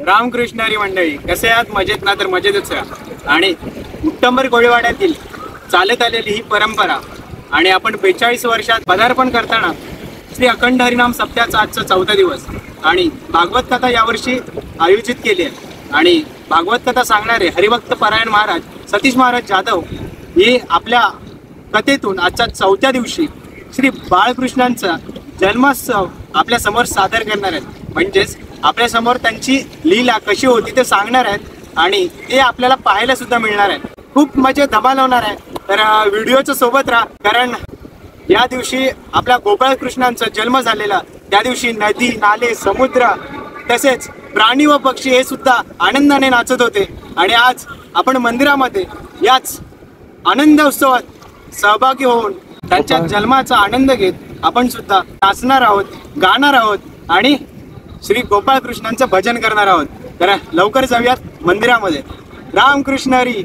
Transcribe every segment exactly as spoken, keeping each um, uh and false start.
रामकृष्ण हरी मंडळी, कसे आहात? मजेत ना? तर मजेतच राहा. आणि उत्तंबर कोळीवाड्यातील चालत आलेली ही परंपरा आणि आपण बेचाळीस वर्षात पदार्पण करताना श्री अखंड हरिनाम सप्त्याचा आजचा चौथा दिवस आणि भागवत कथा यावर्षी आयोजित केली आहे. आणि भागवत कथा सांगणारे हरिभक्त परायण महाराज सतीश महाराज जाधव हे आपल्या कथेतून आजच्या चौथ्या दिवशी श्री बाळकृष्णांचा जन्मोत्सव आपल्या समोर सादर करणार आहेत. म्हणजेच आपल्या समोर त्यांची लीला कशी होती ते सांगणार आहेत आणि ते आपल्याला पाहायला सुद्धा मिळणार आहे. खूप मजा धमाल होणार आहे. तर व्हिडिओच्या सोबत राहा, कारण या दिवशी आपल्या गोपाळकृष्णांचा जन्म झालेला त्या दिवशी नदी, नाले, समुद्र तसेच प्राणी व पक्षी हे सुद्धा आनंदाने नाचत होते. आणि आज आपण मंदिरामध्ये याच आनंद उत्सवात सहभागी होऊन त्यांच्या जन्माचा आनंद घेत आपण सुद्धा नाचणार आहोत, गाणार आहोत आणि श्री गोपाळकृष्णांचं भजन करणार आहोत. तर लवकर जाऊयात मंदिरामध्ये. रामकृष्ण हरी.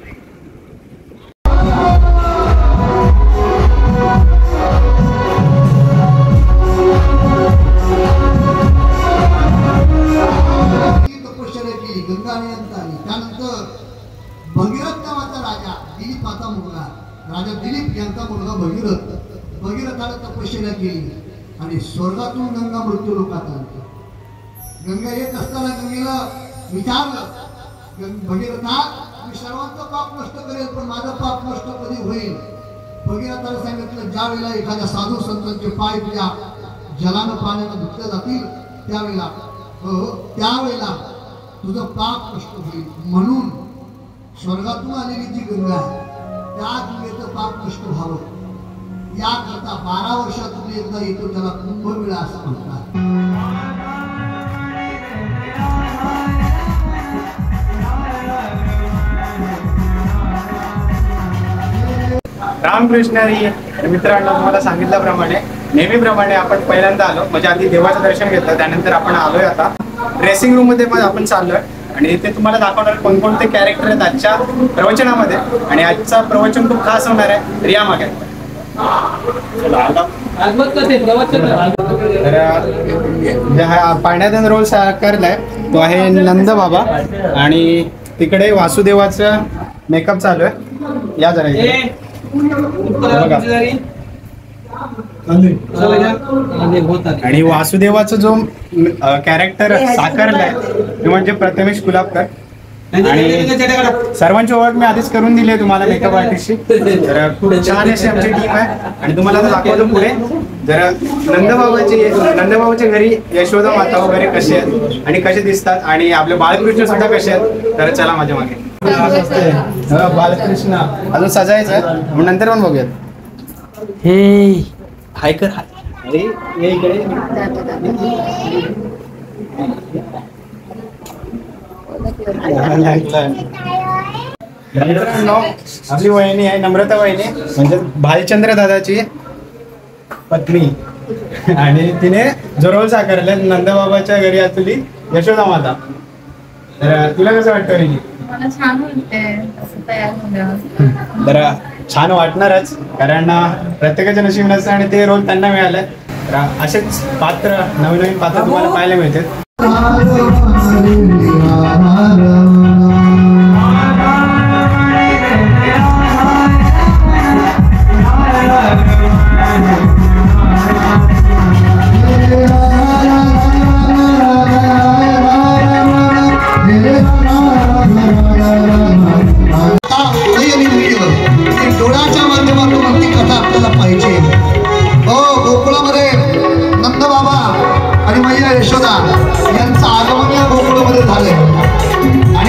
त्यानंतर भगीरथ नावाचा राजा, दिलीपाचा मुलगा, राजा दिलीप यांचा मुलगा भगीरथ भगीरथाने तपश्चर्या केली आणि स्वर्गातून गंगा मृत्यू लोकात आणली. गंगा येत असताना गंगेला विचारलं, भगीरथा मी सर्वांचं पाप नष्ट करेल, पण माझं पाप नष्ट कधी होईल? भगीरथाने सांगितलं, ज्या वेळेला एखाद्या साधू संतांचे पाय तुझ्या जलानं पाण्यानं धुतले जातील त्यावेळेला त्यावेळेला तुझं पाप नष्ट होईल. म्हणून स्वर्गातून आलेली जी गंगा आहे त्या गंगेचं पाप नष्ट व्हावं याकरता बारा वर्षातून एकदा येतो, त्याला कुंभमेळा असं म्हणतात. रामकृष्ण हरी. मित्रांनो, तुम्हाला सांगितल्याप्रमाणे नेहमीप्रमाणे आपण पहिल्यांदा आलो, म्हणजे आधी देवाचं दर्शन घेतलं, त्यानंतर आपण आलोय आता ड्रेसिंग रूम मध्ये पण आपण चाललोय आणि इथे तुम्हाला दाखवणार कोणकोणते कॅरेक्टर आहेत आजच्या प्रवचनामध्ये. आणि आजचं प्रवचन खूप खास होणार आहे. रिया मागे पाण्यात रोल साकारलाय तो आहे नंद बाबा आणि तिकडे वासुदेवाचा मेकअप चालू आहे. या जरा आणि वासुदेवाचा जो कॅरेक्टर साकारलाय ते म्हणजे प्रथमेश कुलाबकर. आणि सर्वांची ओळख मी आधीच करून दिली आहे तुम्हाला मेकअप आर्टिस्टची. तर खूप छान अशी आमची टीम आहे आणि तुम्हाला दाखवतो पुढे. जरा नंदबाबाची नंदबाबाच्या घरी यशोदा माता वगैरे कसे आहेत आणि कसे दिसतात आणि आपले बाळकृष्ण सुद्धा कसे आहेत. तर चला माझ्या मागे. बाळकृष्ण अजून सजायचं आहे, म्हणून नंतर पण बघूयात. हे हाय कर. अरे ये इकडे. मित्रांनो, आपली वहिनी आहे नम्रता वहिनी, म्हणजे भालचंद्र दादाची पत्नी. आणि तिने जो रोल साकारला नंदबाबाच्या घरी असलेली यशोदा माता. तर तुला कसं वाटतं वहिनी? मला छान वाटतंय तयार होण्यावर. बरं, छान वाटणारच, कारण प्रत्येकाच्या नशीब नसतं आणि ते रोल त्यांना मिळालंय. तर असेच पात्र नवीन नवीन पात्र तुम्हाला पाहायला मिळतात. डोळ्याच्या माध्यमातून ती कथा आपल्याला पाहिजे. हो, गोकुळामध्ये नंद बाबा आणि मैया यशोदा यांचं आगमन या गोकुळामध्ये झालंय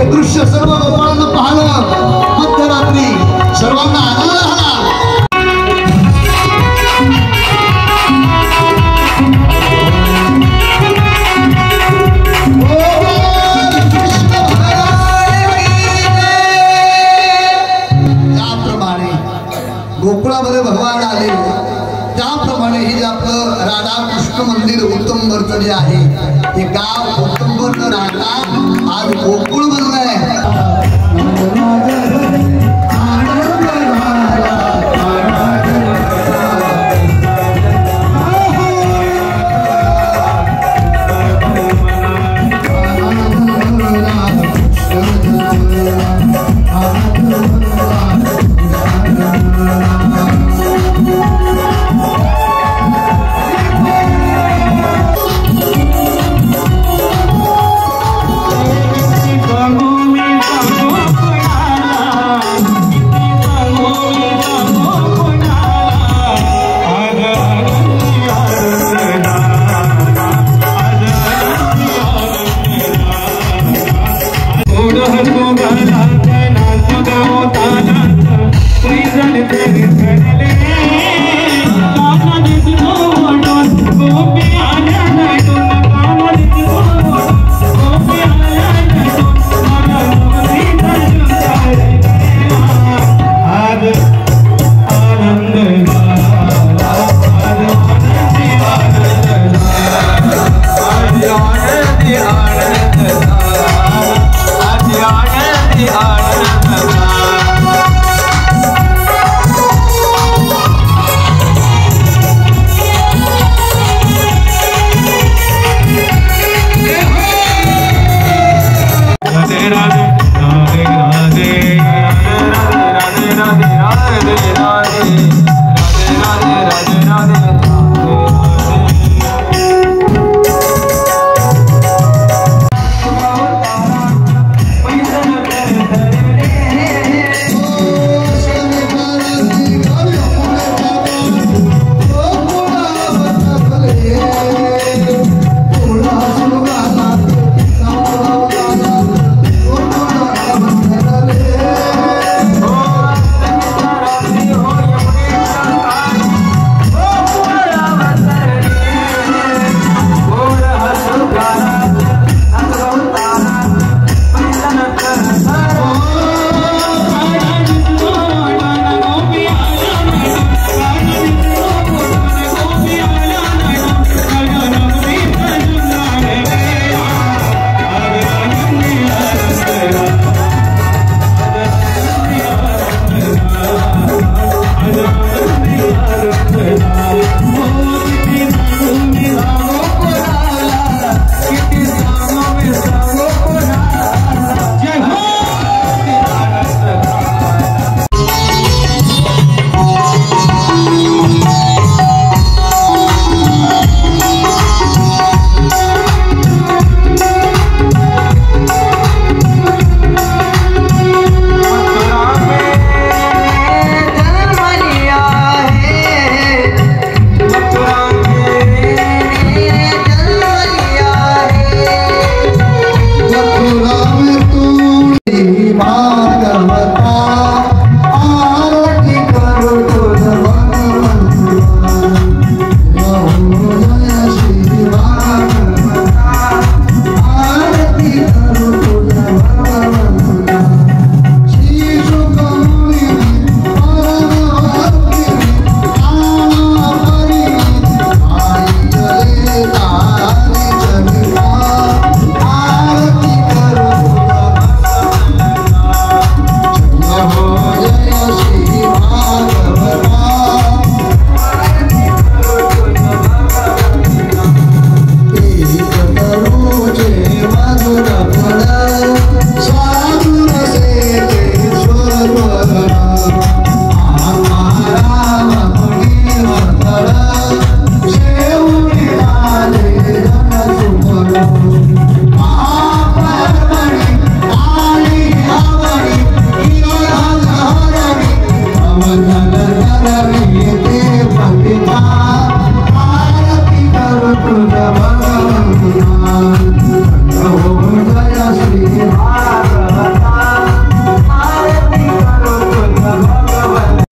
हे दृश्य सर्व गोपाळांना पाहलं मध्यरात्री सर्वांना आनंद झाला. त्याप्रमाणे गोकुळामध्ये भगवान आले त्याप्रमाणे हे जे आपलं राधाकृष्ण मंदिर उत्तमवरचं जे आहे ते गाव उत्तमवर न राहता आज गोकुळ बनलंय.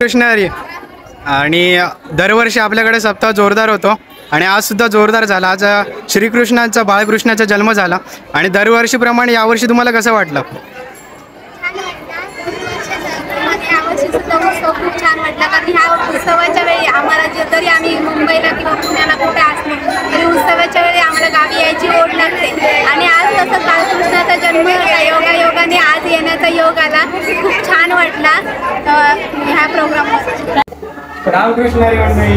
कृष्ण हरी. आणि दरवर्षी आपल्याकडे सप्ताह जोरदार होतो आणि आज सुद्धा जोरदार झाला. आज श्रीकृष्णांचा बाळकृष्णाचा जन्म झाला आणि दरवर्षीप्रमाणे यावर्षी तुम्हाला कसं वाटलं? यावर्षी सुद्धा उत्सव खूप छान वाटला, कारण ह्या उत्सवाच्या वेळी आम्हाला जे तरी आम्ही मुंबईला किंवा पुण्याला कुठे असलो तरी उत्सवाच्या वेळी आम्हाला गावी यायची ओढ लागते आणि आज तसं बाळकृष्णाचा जन्म योगा योगाने आज येण्याचा योग आला. खूप छान वाटला ह्या प्रोग्राममध्ये. रामकृष्ण हरी मंडळी.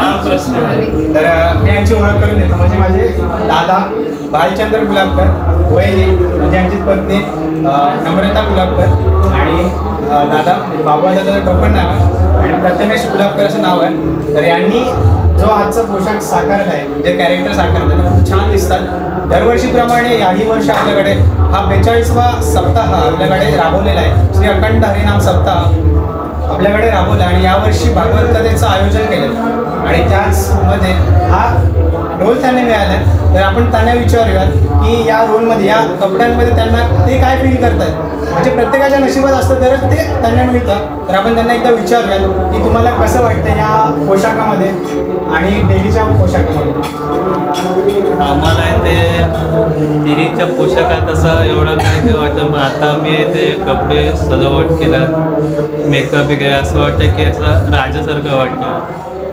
तर मी यांची ओळख करून देतो. म्हणजे माझे दादा भालचंद्र गुलाबकर, वहिनी म्हणजे यांची पत्नी नम्रता गुलाबकर आणि दादा बाबा दादा टोपण नाव आणि प्रथमेश गुलाबकर असं नाव आहे. तर यांनी जो आजचा पोशाख साकारला आहे, जे कॅरेक्टर साकारलं आहे खूप छान दिसतात. दरवर्षीप्रमाणे याही वर्षी आपल्याकडे हा बेचाळीसवा सप्ताह आपल्याकडे राबवलेला आहे. श्री अखंड हरिनाम सप्ताह आपल्याकडे राबवला आणि यावर्षी भागवत कथेचं आयोजन केलं आणि त्याचमध्ये हा रोल त्यांना मिळाला. तर आपण त्यांना विचारूयात की या रोलमध्ये, या कपड्यांमध्ये त्यांना ते काय फील करतात. म्हणजे प्रत्येकाच्या नशिबात असतं तरच ते त्यांना मिळतं. तर आपण त्यांना एकदा विचारूयात की तुम्हाला कसं वाटतं या पोशाखामध्ये आणि डेलीच्या पोशाखामध्ये. आम्हाला ते डेलीच्या पोशाखात तसं एवढं काय ते वाटतं, पण आता मी ते कपडे सजावट केला, मेकअप वगैरे असं वाटतं की असं राजासारखं वाटतं.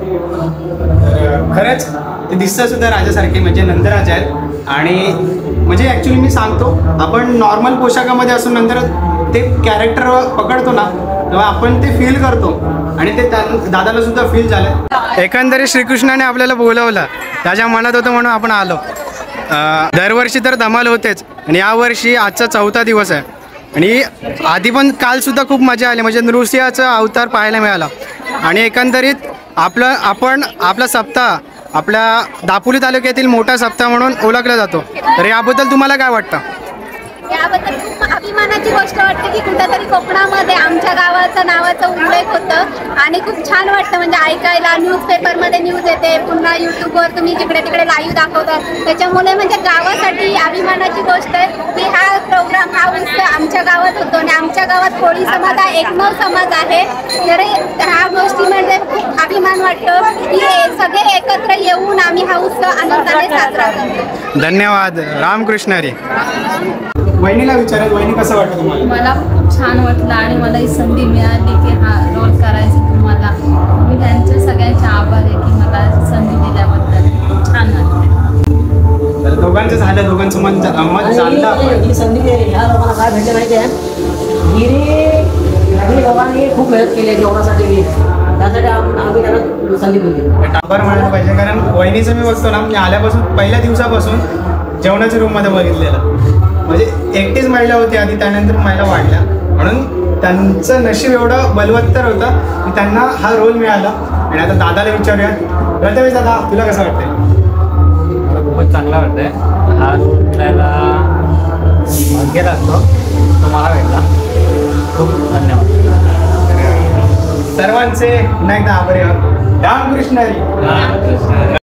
तर खरंच ते दिसतं सुद्धा राजासारखे, म्हणजे नंदराज आहेत. आणि म्हणजे ॲक्च्युली मी सांगतो, आपण नॉर्मल पोशाखामध्ये असून नंतर ते कॅरेक्टर पकडतो ना तेव्हा आपण ते फील करतो आणि ते त्या दादाला सुद्धा फील झालं. एकंदरीत श्रीकृष्णाने आपल्याला बोलवलं, त्याच्या मनात होतं म्हणून आपण आलो. दरवर्षी तर धमाल होतेच आणि यावर्षी आजचा चौथा दिवस आहे आणि आधी पण कालसुद्धा खूप मजा आली. म्हणजे नृसिंहाचा अवतार पाहायला मिळाला आणि एकंदरीत आपलं आपण आपला सप्ताह आपल्या दापोली तालुक्यातील मोठा सप्ताह म्हणून ओळखला जातो. तर याबद्दल तुम्हाला काय वाटतं? याबद्दल खूप अभिमानाची गोष्ट वाटते की कुठेतरी कोकणामध्ये आमच्या गावाचं नावाचा उल्लेख होतं आणि खूप छान वाटतं. म्हणजे ऐकायला न्यूजपेपरमध्ये न्यूज येते, पुन्हा यूट्यूबवर तुम्ही जिकडे तिकडे लाईव्ह दाखवतात. त्याच्यामुळे म्हणजे गावासाठी अभिमानाची गोष्ट आहे की हा प्रोग्राम, हा उत्सव आमच्या गावात होतो आणि आमच्या गावात कोळी समाज हा एकमेव समाज आहे. तर ह्या गोष्टीमध्ये खूप अभिमान वाटतो की सगळे एकत्र येऊन आम्ही हा उत्सव आनंदाने साजरा करतो. धन्यवाद. रामकृष्ण हरी. वहिनीला विचारायचं, वहिनी कसं वाटतं तुम्हाला? मला खूप छान वाटलं आणि मला ही संधी मिळाली की हा रोल करायचं तुम्हाला. मी त्यांचे सगळ्यांचे आभार आहे की मला संधी दिल्याबद्दल. खूप छान वाटलं. तर दोघांचं झालं, दोघांचं मन मत जाणलं आपण. ही संधी ह्या लोकांना काय भेटले माहिती आहे, हिने लोकांनी खूप मेहनत केली आहे जेवणासाठी. मी त्यासाठी आम्ही त्यांना संधी दिली. आभार म्हणायला पाहिजे, कारण वहिनीचं मी बघतो ना, मी आल्यापासून पहिल्या दिवसापासून जेवणाच्या रूममध्ये बघितलेलं. म्हणजे एकटीच महिला होती आधी, त्यानंतर महिला वाढल्या, म्हणून त्यांचं नशीब एवढं बलवत्तर होतं की त्यांना हा रोल मिळाला. आणि आता दादाला विचारूया. प्रथमेश दादा, तुला कसं वाटतंय? मला खूपच चांगला वाटतंय. हा रोल मिळायला भाग्य लागतो, तो मला भेटला. खूप धन्यवाद सर्वांचे पुन्हा एकदा आभारी आहोत. रामकृष्ण हरी.